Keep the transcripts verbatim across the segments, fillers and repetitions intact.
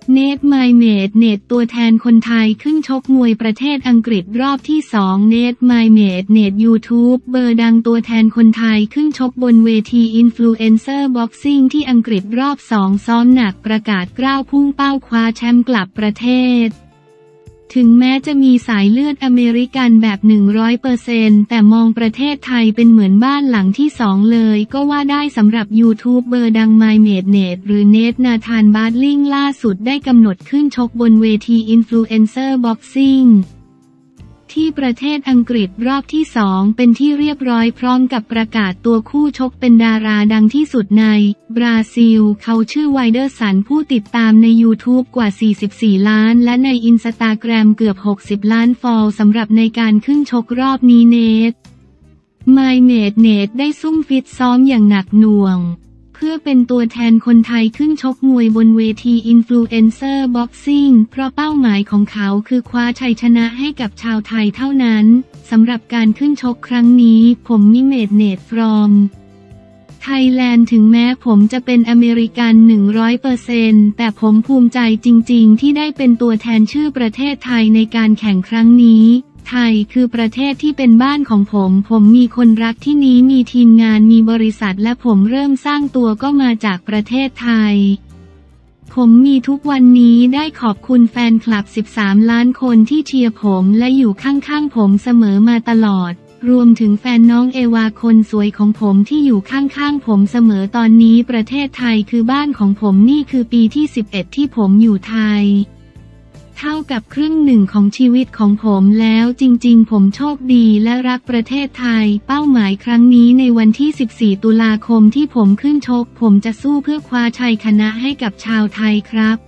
เนท ไมเมดเนตตัวแทนคนไทยขึ้นชกมวยประเทศอังกฤษรอบที่สองเนท ไมเมดเนตยูทูบเบอร์ดังตัวแทนคนไทยขึ้นชกบนเวทีอินฟลูเอนเซอร์บ็อกซิ่งที่อังกฤษรอบสองซ้อมหนักประกาศกล้าวพุ่งเป้าคว้าแชมป์กลับประเทศถึงแม้จะมีสายเลือดอเมริกันแบบ หนึ่งร้อยเปอร์เซ็นต์ แต่มองประเทศไทยเป็นเหมือนบ้านหลังที่สองเลยก็ว่าได้สำหรับยูทูบเบอร์ดังไมเมดเนตหรือเนทนาธานบาร์ลิงล่าสุดได้กำหนดขึ้นชกบนเวทีอินฟลูเอนเซอร์บ็อกซิ่งที่ประเทศอังกฤษรอบที่สองเป็นที่เรียบร้อยพร้อมกับประกาศตัวคู่ชกเป็นดาราดังที่สุดในบราซิลเขาชื่อไวเดอร์สันผู้ติดตามใน YouTube กว่า สี่สิบสี่ ล้านและในอินสตาแกรมเกือบ หกสิบ ล้านฟอลสำหรับในการขึ้นชกรอบนี้เนท ไมเมดเนตได้ซุ่มฟิตซ้อมอย่างหนักหน่วงเพื่อเป็นตัวแทนคนไทยขึ้นชกมวยบนเวทีอินฟลูเอนเซอร์บ็อกซิ่งเพราะเป้าหมายของเขาคือคว้าชัยชนะให้กับชาวไทยเท่านั้นสำหรับการขึ้นชกครั้งนี้ผมมิเมดเนตฟรอมไทยแลนด์ถึงแม้ผมจะเป็นอเมริกัน หนึ่งร้อยเปอร์เซ็นต์ แต่ผมภูมิใจจริงๆที่ได้เป็นตัวแทนชื่อประเทศไทยในการแข่งครั้งนี้ไทยคือประเทศที่เป็นบ้านของผมผมมีคนรักที่นี้มีทีมงานมีบริษัทและผมเริ่มสร้างตัวก็มาจากประเทศไทยผมมีทุกวันนี้ได้ขอบคุณแฟนคลับสิบสามล้านคนที่เชียร์ผมและอยู่ข้างๆผมเสมอมาตลอดรวมถึงแฟนน้องเอวาคนสวยของผมที่อยู่ข้างๆผมเสมอตอนนี้ประเทศไทยคือบ้านของผมนี่คือปีที่สิบเอ็ดที่ผมอยู่ไทยเท่ากับครึ่งหนึ่งของชีวิตของผมแล้วจริงๆผมโชคดีและรักประเทศไทยเป้าหมายครั้งนี้ในวันที่สิบสี่ตุลาคมที่ผมขึ้นชกผมจะสู้เพื่อคว้าชัยชนะให้กับชาวไทยครับ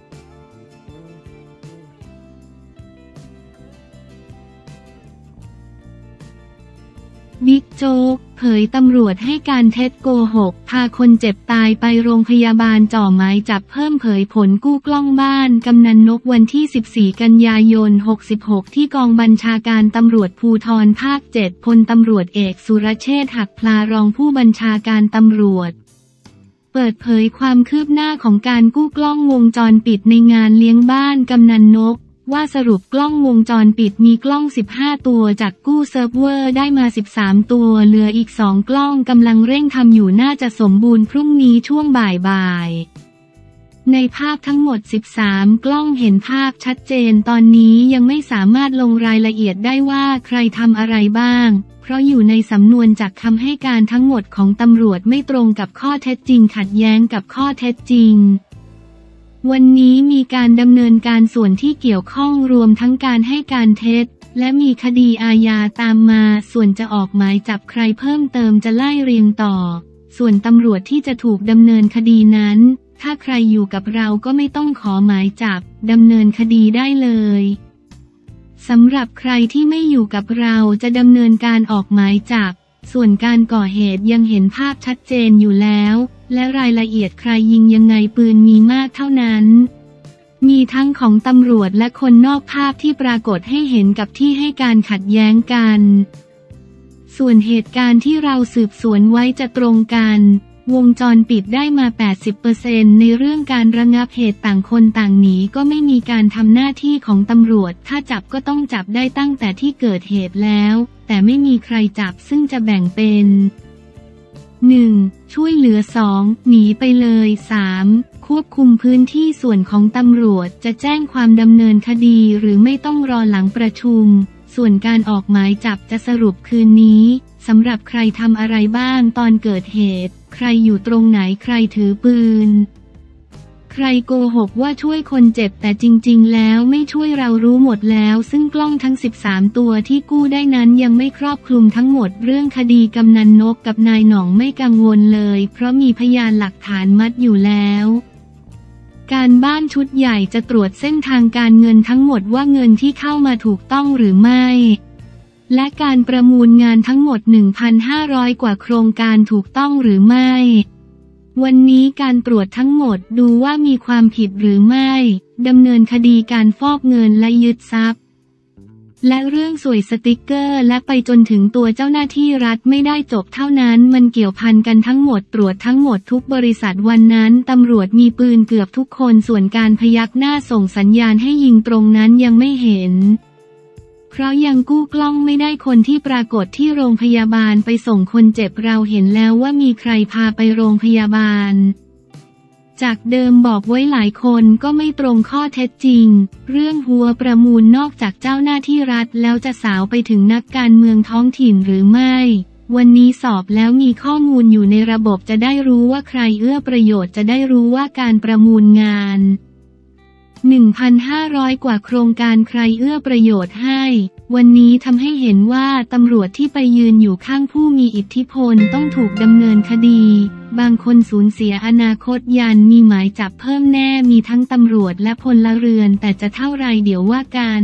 บิ๊กโจ๊กเผยตำรวจให้การเท็จโกหกพาคนเจ็บตายไปโรงพยาบาลจ่อหมายจับเพิ่มเผยผลกู้กล้องบ้านกำนันนกวันที่สิบสี่กันยายนหกสิบหกที่กองบัญชาการตำรวจภูธรภาคเจ็ดพลตำรวจเอกสุรเชษฐ์หักพลารองผู้บัญชาการตำรวจเปิดเผยความคืบหน้าของการกู้กล้องวงจรปิดในงานเลี้ยงบ้านกำนันนกว่าสรุปกล้องวงจรปิดมีกล้องสิบห้าตัวจากกู้เซิร์ฟเวอร์ได้มาสิบสามตัวเหลืออีกสองกล้องกำลังเร่งทำอยู่น่าจะสมบูรณ์พรุ่งนี้ช่วงบ่ายๆในภาพทั้งหมดสิบสามกล้องเห็นภาพชัดเจนตอนนี้ยังไม่สามารถลงรายละเอียดได้ว่าใครทำอะไรบ้างเพราะอยู่ในสำนวนจากคำให้การทั้งหมดของตำรวจไม่ตรงกับข้อเท็จจริงขัดแย้งกับข้อเท็จจริงวันนี้มีการดำเนินการส่วนที่เกี่ยวข้องรวมทั้งการให้การเท็จและมีคดีอาญาตามมาส่วนจะออกหมายจับใครเพิ่มเติมจะไล่เรียงต่อส่วนตำรวจที่จะถูกดำเนินคดีนั้นถ้าใครอยู่กับเราก็ไม่ต้องขอหมายจับดำเนินคดีได้เลยสำหรับใครที่ไม่อยู่กับเราจะดำเนินการออกหมายจับส่วนการก่อเหตุยังเห็นภาพชัดเจนอยู่แล้วและรายละเอียดใครยิงยังไงปืนมีมากเท่านั้นมีทั้งของตำรวจและคนนอกภาพที่ปรากฏให้เห็นกับที่ให้การขัดแย้งกันส่วนเหตุการณ์ที่เราสืบสวนไว้จะตรงกันวงจรปิดได้มา แปดสิบเปอร์เซ็นต์ ในเรื่องการระงับเหตุต่างคนต่างหนีก็ไม่มีการทำหน้าที่ของตำรวจถ้าจับก็ต้องจับได้ตั้งแต่ที่เกิดเหตุแล้วแต่ไม่มีใครจับซึ่งจะแบ่งเป็นหนึ่งช่วยเหลือสองหนีไปเลยสามควบคุมพื้นที่ส่วนของตำรวจจะแจ้งความดำเนินคดีหรือไม่ต้องรอหลังประชุมส่วนการออกหมายจับจะสรุปคืนนี้สำหรับใครทำอะไรบ้างตอนเกิดเหตุใครอยู่ตรงไหนใครถือปืนใครโกหกว่าช่วยคนเจ็บแต่จริงๆแล้วไม่ช่วยเรารู้หมดแล้วซึ่งกล้องทั้งสิบสามตัวที่กู้ได้นั้นยังไม่ครอบคลุมทั้งหมดเรื่องคดีกำนันนกกับนายหน่องไม่กังวลเลยเพราะมีพยานหลักฐานมัดอยู่แล้วการบ้านชุดใหญ่จะตรวจเส้นทางการเงินทั้งหมดว่าเงินที่เข้ามาถูกต้องหรือไม่และการประมูลงานทั้งหมด หนึ่งพันห้าร้อย กว่าโครงการถูกต้องหรือไม่วันนี้การตรวจทั้งหมดดูว่ามีความผิดหรือไม่ดำเนินคดีการฟอกเงินและยึดทรัพย์และเรื่องสวยสติกเกอร์และไปจนถึงตัวเจ้าหน้าที่รัฐไม่ได้จบเท่านั้นมันเกี่ยวพันกันทั้งหมดตรวจทั้งหมดทุกบริษัทวันนั้นตำรวจมีปืนเกือบทุกคนส่วนการพยักหน้าส่งสัญญาณให้ยิงตรงนั้นยังไม่เห็นเพราะยังกู้กล้องไม่ได้คนที่ปรากฏที่โรงพยาบาลไปส่งคนเจ็บเราเห็นแล้วว่ามีใครพาไปโรงพยาบาลจากเดิมบอกไว้หลายคนก็ไม่ตรงข้อเท็จจริงเรื่องหัวประมูลนอกจากเจ้าหน้าที่รัฐแล้วจะสาวไปถึงนักการเมืองท้องถิ่นหรือไม่วันนี้สอบแล้วมีข้อมูลอยู่ในระบบจะได้รู้ว่าใครเอื้อประโยชน์จะได้รู้ว่าการประมูลงาน หนึ่งพันห้าร้อย กว่าโครงการใครเอื้อประโยชน์ให้วันนี้ทำให้เห็นว่าตำรวจที่ไปยืนอยู่ข้างผู้มีอิทธิพลต้องถูกดำเนินคดีบางคนสูญเสียอนาคตยันมีหมายจับเพิ่มแน่มีทั้งตำรวจและพลเรือนแต่จะเท่าไรเดี๋ยวว่ากัน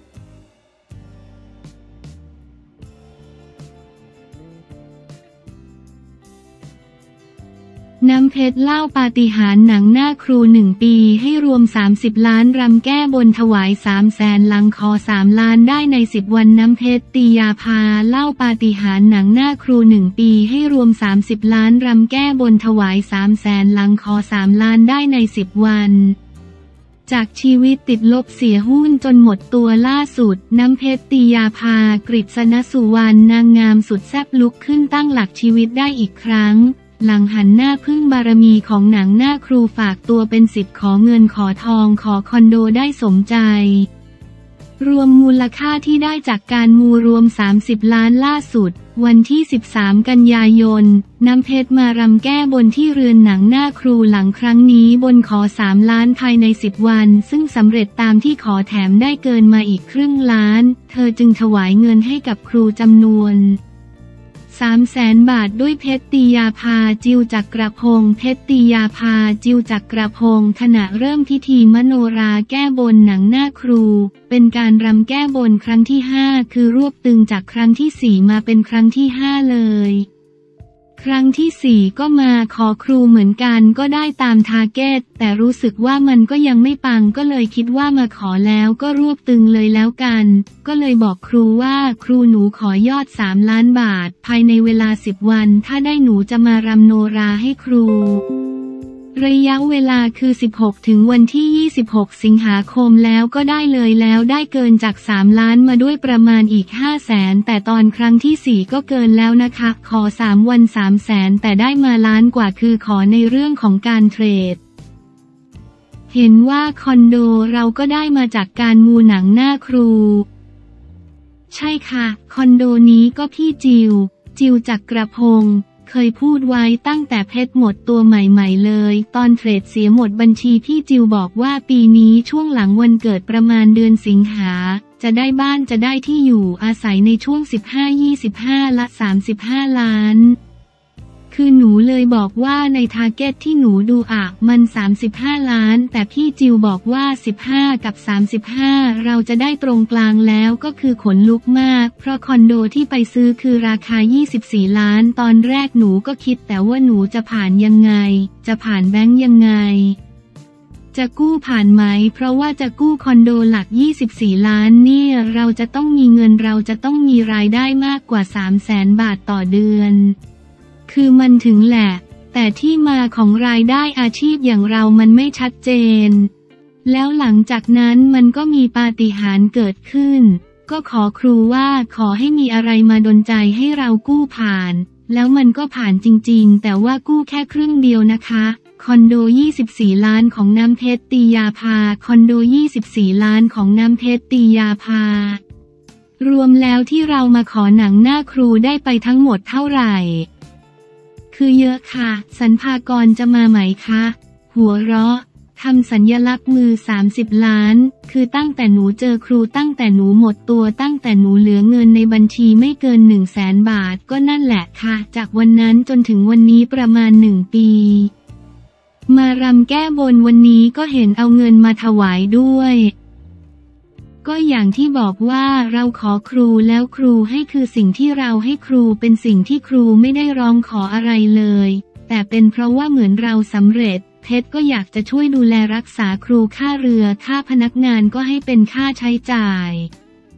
น้ำเพชรเล่าปาฏิหาริย์หนังหน้าครูหนึ่งปีให้รวมสามสิบล้านรำแก้บนถวายสามแสนหลังขอสามล้านได้ในสิบวันน้ำเพชรตียาภาเล่าปาฏิหาริย์หนังหน้าครูหนึ่งปีให้รวมสามสิบล้านรำแก้บนถวายสามแสนหลังขอสามล้านได้ในสิบวันจากชีวิตติดลบเสียหุ้นจนหมดตัวล่าสุดน้ำเพชรตียาภากฤษณสุวรรณนางงามสุดแซ่บลุกขึ้นตั้งหลักชีวิตได้อีกครั้งหลังหันหน้าพึ่งบารมีของหนังหน้าครูฝากตัวเป็นศิษย์ขอเงินขอทองขอคอนโดได้สมใจรวมมูลค่าที่ได้จากการมูรวมสามสิบล้านล่าสุดวันที่สิบสามกันยายนน้ำเพชรมารำแก้บนที่เรือนหนังหน้าครูหลังครั้งนี้บนขอสามล้านภายในสิบวันซึ่งสำเร็จตามที่ขอแถมได้เกินมาอีกครึ่งล้านเธอจึงถวายเงินให้กับครูจำนวนสามแสนบาทด้วยเพชรตียาภาจิวจักรพงศ์เพชรตียาภาจิวจักรพงศ์ขณะเริ่มพิธีมโนราแก้บนหนังหน้าครูเป็นการรำแก้บนครั้งที่ห้าคือรวบตึงจากครั้งที่สี่มาเป็นครั้งที่ห้าเลยครั้งที่สี่ก็มาขอครูเหมือนกันก็ได้ตามทาร์เก็ตแต่รู้สึกว่ามันก็ยังไม่ปังก็เลยคิดว่ามาขอแล้วก็รวบตึงเลยแล้วกันก็เลยบอกครูว่าครูหนูขอยอดสามล้านบาทภายในเวลาสิบวันถ้าได้หนูจะมารำโนราให้ครูระยะเวลาคือสิบหกถึงวันที่ยี่สิบหกสิงหาคมแล้วก็ได้เลยแล้วได้เกินจากสามล้านมาด้วยประมาณอีกห้าแสนแต่ตอนครั้งที่สี่ก็เกินแล้วนะคะขอสามวันสามแสนแต่ได้มาล้านกว่าคือขอในเรื่องของการเทรดเห็นว่าคอนโดเราก็ได้มาจากการมูหนังหน้าครูใช่ค่ะคอนโดนี้ก็พี่จิวจิวจักรพงศ์เคยพูดไว้ตั้งแต่เพชรหมดตัวใหม่ๆเลยตอนเทรดเสียหมดบัญชีพี่จิวบอกว่าปีนี้ช่วงหลังวันเกิดประมาณเดือนสิงหาจะได้บ้านจะได้ที่อยู่อาศัยในช่วงสิบห้า ยี่สิบห้าละสามสิบห้าล้านคือหนูเลยบอกว่าในทาร์เก็ตที่หนูดูอ่ะมันสามสิบห้าล้านแต่พี่จิวบอกว่าสิบห้ากับสามสิบห้าเราจะได้ตรงกลางแล้วก็คือขนลุกมากเพราะคอนโดที่ไปซื้อคือราคายี่สิบสี่ล้านตอนแรกหนูก็คิดแต่ว่าหนูจะผ่านยังไงจะผ่านแบงก์ยังไงจะกู้ผ่านไหมเพราะว่าจะกู้คอนโดหลักยี่สิบสี่ล้านเนี่ยเราจะต้องมีเงินเราจะต้องมีรายได้มากกว่าสามแสนบาทต่อเดือนคือมันถึงแหละแต่ที่มาของรายได้อาชีพอย่างเรามันไม่ชัดเจนแล้วหลังจากนั้นมันก็มีปาฏิหาริย์เกิดขึ้นก็ขอครูว่าขอให้มีอะไรมาดลใจให้เรากู้ผ่านแล้วมันก็ผ่านจริงๆแต่ว่ากู้แค่ครึ่งเดียวนะคะคอนโดยี่สิบสี่ล้านของน้ำเพชรตียาภาคอนโดยี่สิบสี่ล้านของน้ำเพชรตียาภารวมแล้วที่เรามาขอหนังหน้าครูได้ไปทั้งหมดเท่าไหร่คือเยอะค่ะสรรพากรจะมาไหมคะหัวเราะทำสัญลักษณ์มือสามสิบล้านคือตั้งแต่หนูเจอครูตั้งแต่หนูหมดตัวตั้งแต่หนูเหลือเงินในบัญชีไม่เกินหนึ่งแสนบาทก็นั่นแหละค่ะจากวันนั้นจนถึงวันนี้ประมาณหนึ่งปีมารำแก้บนวันนี้ก็เห็นเอาเงินมาถวายด้วยก็อย่างที่บอกว่าเราขอครูแล้วครูให้คือสิ่งที่เราให้ครูเป็นสิ่งที่ครูไม่ได้ร้องขออะไรเลยแต่เป็นเพราะว่าเหมือนเราสำเร็จเพชรก็อยากจะช่วยดูแลรักษาครูค่าเรือค่าพนักงานก็ให้เป็นค่าใช้จ่าย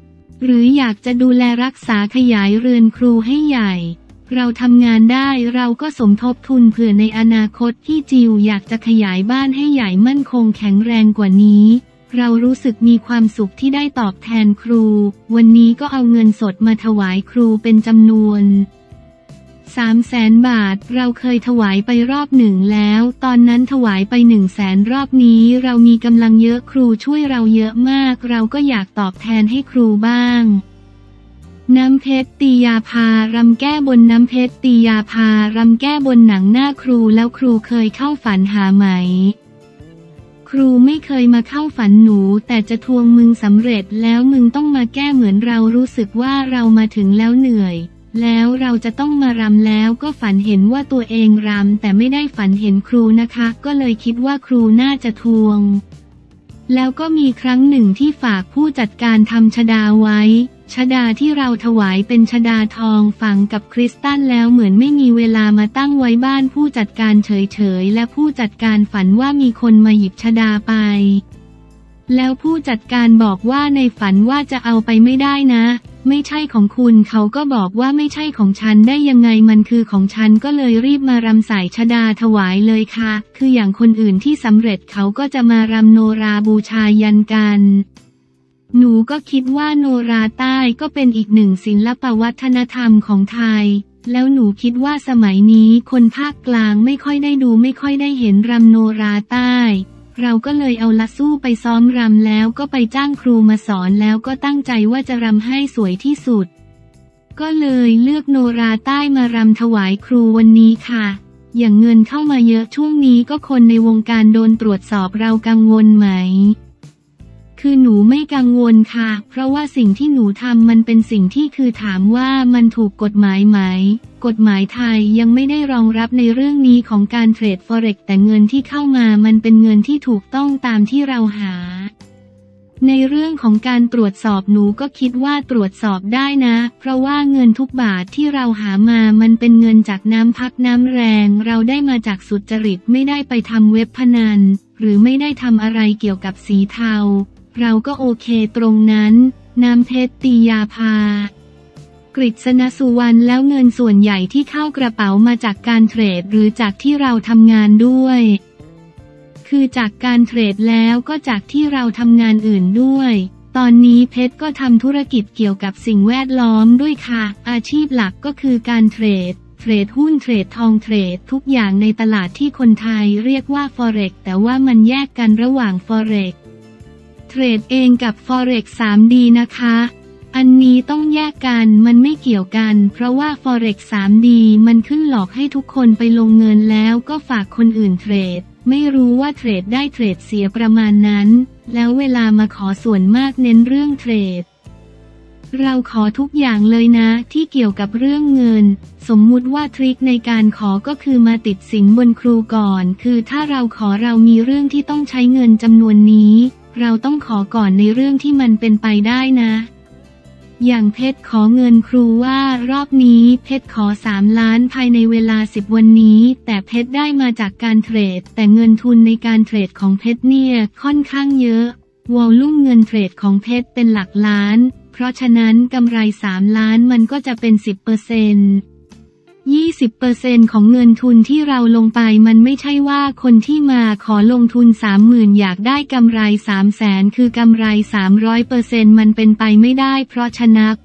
หรืออยากจะดูแลรักษาขยายเรือนครูให้ใหญ่เราทำงานได้เราก็สมทบทุนเผื่อในอนาคตที่จิวอยากจะขยายบ้านให้ใหญ่มั่นคงแข็งแรงกว่านี้เรารู้สึกมีความสุขที่ได้ตอบแทนครูวันนี้ก็เอาเงินสดมาถวายครูเป็นจำนวนสามแสนบาทเราเคยถวายไปรอบหนึ่งแล้วตอนนั้นถวายไปหนึ่งแสนรอบนี้เรามีกำลังเยอะครูช่วยเราเยอะมากเราก็อยากตอบแทนให้ครูบ้างน้ำเพชรตียาพารำแก้บนน้ำเพชรตียาพารำแก้บนหนังหน้าครูแล้วครูเคยเข้าฝันหาไหมครูไม่เคยมาเข้าฝันหนูแต่จะทวงมึงสำเร็จแล้วมึงต้องมาแก้เหมือนเรารู้สึกว่าเรามาถึงแล้วเหนื่อยแล้วเราจะต้องมารำแล้วก็ฝันเห็นว่าตัวเองรำแต่ไม่ได้ฝันเห็นครูนะคะก็เลยคิดว่าครูน่าจะทวงแล้วก็มีครั้งหนึ่งที่ฝากผู้จัดการทำชฎาไว้ชฎาที่เราถวายเป็นชฎาทองฝังกับคริสตัลแล้วเหมือนไม่มีเวลามาตั้งไว้บ้านผู้จัดการเฉยๆและผู้จัดการฝันว่ามีคนมาหยิบชฎาไปแล้วผู้จัดการบอกว่าในฝันว่าจะเอาไปไม่ได้นะไม่ใช่ของคุณเขาก็บอกว่าไม่ใช่ของฉันได้ยังไงมันคือของฉันก็เลยรีบมารำใส่ชฎาถวายเลยค่ะคืออย่างคนอื่นที่สำเร็จเขาก็จะมารำโนราบูชายันกันหนูก็คิดว่าโนราใต้ก็เป็นอีกหนึ่งศิลปวัฒนธรรมของไทยแล้วหนูคิดว่าสมัยนี้คนภาคกลางไม่ค่อยได้ดูไม่ค่อยได้เห็นรำโนราใต้เราก็เลยเอาละสู้ไปซ้อมรำแล้วก็ไปจ้างครูมาสอนแล้วก็ตั้งใจว่าจะรำให้สวยที่สุดก็เลยเลือกโนราใต้มารำถวายครูวันนี้ค่ะอย่างเงินเข้ามาเยอะช่วงนี้ก็คนในวงการโดนตรวจสอบเรากังวลไหมคือหนูไม่กังวลค่ะเพราะว่าสิ่งที่หนูทำมันเป็นสิ่งที่คือถามว่ามันถูกกฎหมายไหมกฎหมายไทยยังไม่ได้รองรับในเรื่องนี้ของการเทรด Forex แต่เงินที่เข้ามามันเป็นเงินที่ถูกต้องตามที่เราหาในเรื่องของการตรวจสอบหนูก็คิดว่าตรวจสอบได้นะเพราะว่าเงินทุกบาทที่เราหามามันเป็นเงินจากน้ำพักน้ำแรงเราได้มาจากสุจริตไม่ได้ไปทำเว็บพนันหรือไม่ได้ทำอะไรเกี่ยวกับสีเทาเราก็โอเคตรงนั้นน้ำเพชรตียาภากฤษณสุวรรณแล้วเงินส่วนใหญ่ที่เข้ากระเป๋ามาจากการเทรดหรือจากที่เราทำงานด้วยคือจากการเทรดแล้วก็จากที่เราทำงานอื่นด้วยตอนนี้เพชรก็ทำธุรกิจเกี่ยวกับสิ่งแวดล้อมด้วยค่ะอาชีพหลักก็คือการเทรดเทรดหุ้นเทรดทองเทรดทุกอย่างในตลาดที่คนไทยเรียกว่า Forex แต่ว่ามันแยกกันระหว่าง Forexเทรดเองกับ Forex ทรี ดี นะคะอันนี้ต้องแยกกันมันไม่เกี่ยวกันเพราะว่า Forex ทรี ดี มันขึ้นหลอกให้ทุกคนไปลงเงินแล้วก็ฝากคนอื่นเทรดไม่รู้ว่าเทรดได้เทรดเสียประมาณนั้นแล้วเวลามาขอส่วนมากเน้นเรื่องเทรดเราขอทุกอย่างเลยนะที่เกี่ยวกับเรื่องเงินสมมุติว่าทริคในการขอก็คือมาติดสินบนครูก่อนคือถ้าเราขอเรามีเรื่องที่ต้องใช้เงินจำนวนนี้เราต้องขอก่อนในเรื่องที่มันเป็นไปได้นะอย่างเพชรขอเงินครูว่ารอบนี้เพชรขอสามล้านภายในเวลาสิบวันนี้แต่เพชรได้มาจากการเทรดแต่เงินทุนในการเทรดของเพชรเนี่ยค่อนข้างเยอะวอลลุ่มเงินเทรดของเพชรเป็นหลักล้านเพราะฉะนั้นกำไรสามล้านมันก็จะเป็น สิบเปอร์เซ็นต์ยี่สิบเปอร์เซ็นต์ ของเงินทุนที่เราลงไปมันไม่ใช่ว่าคนที่มาขอลงทุน สามหมื่น อยากได้กำไร สามแสน คือกำไร สามร้อยเปอร์เซ็นต์ มันเป็นไปไม่ได้เพราะฉะนั้น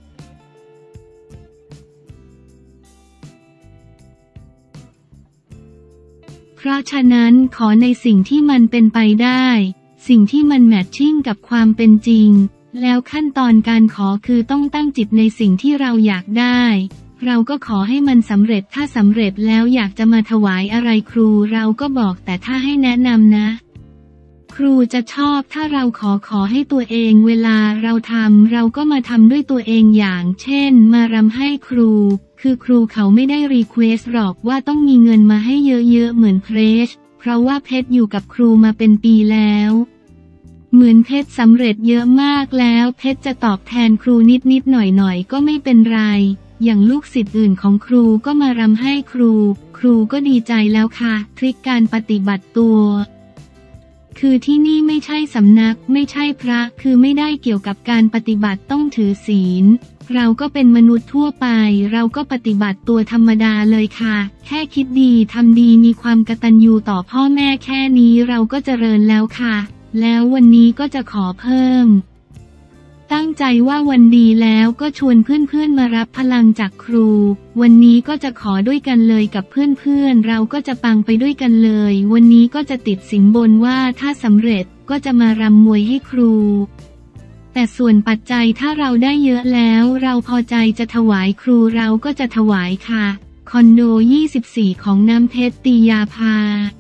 เพราะฉะนั้นขอในสิ่งที่มันเป็นไปได้สิ่งที่มันแมทชิ่งกับความเป็นจริงแล้วขั้นตอนการขอคือต้องตั้งจิตในสิ่งที่เราอยากได้เราก็ขอให้มันสำเร็จถ้าสำเร็จแล้วอยากจะมาถวายอะไรครูเราก็บอกแต่ถ้าให้แนะนำนะครูจะชอบถ้าเราขอขอให้ตัวเองเวลาเราทำเราก็มาทำด้วยตัวเองอย่างเช่นมารำให้ครูคือครูเขาไม่ได้รีเควสหรอกว่าต้องมีเงินมาให้เยอะๆเหมือนเพรสเพราะว่าเพชรอยู่กับครูมาเป็นปีแล้วเหมือนเพชรสำเร็จเยอะมากแล้วเพชรจะตอบแทนครูนิดๆหน่อยๆก็ไม่เป็นไรอย่างลูกศิษย์อื่นของครูก็มารำให้ครูครูก็ดีใจแล้วค่ะทริคการปฏิบัติตัวคือที่นี่ไม่ใช่สำนักไม่ใช่พระคือไม่ได้เกี่ยวกับการปฏิบัติต้องถือศีลเราก็เป็นมนุษย์ทั่วไปเราก็ปฏิบัติตัวธรรมดาเลยค่ะแค่คิดดีทำดีมีความกตัญญูต่อพ่อแม่แค่นี้เราก็เจริญแล้วค่ะแล้ววันนี้ก็จะขอเพิ่มตั้งใจว่าวันดีแล้วก็ชวนเพื่อนๆมารับพลังจากครูวันนี้ก็จะขอด้วยกันเลยกับเพื่อนๆเราก็จะปังไปด้วยกันเลยวันนี้ก็จะติดสินบนว่าถ้าสำเร็จก็จะมารำมวยให้ครูแต่ส่วนปัจจัยถ้าเราได้เยอะแล้วเราพอใจจะถวายครูเราก็จะถวายค่ะคอนโดยี่สิบสี่ของน้ำเพชรตียาภา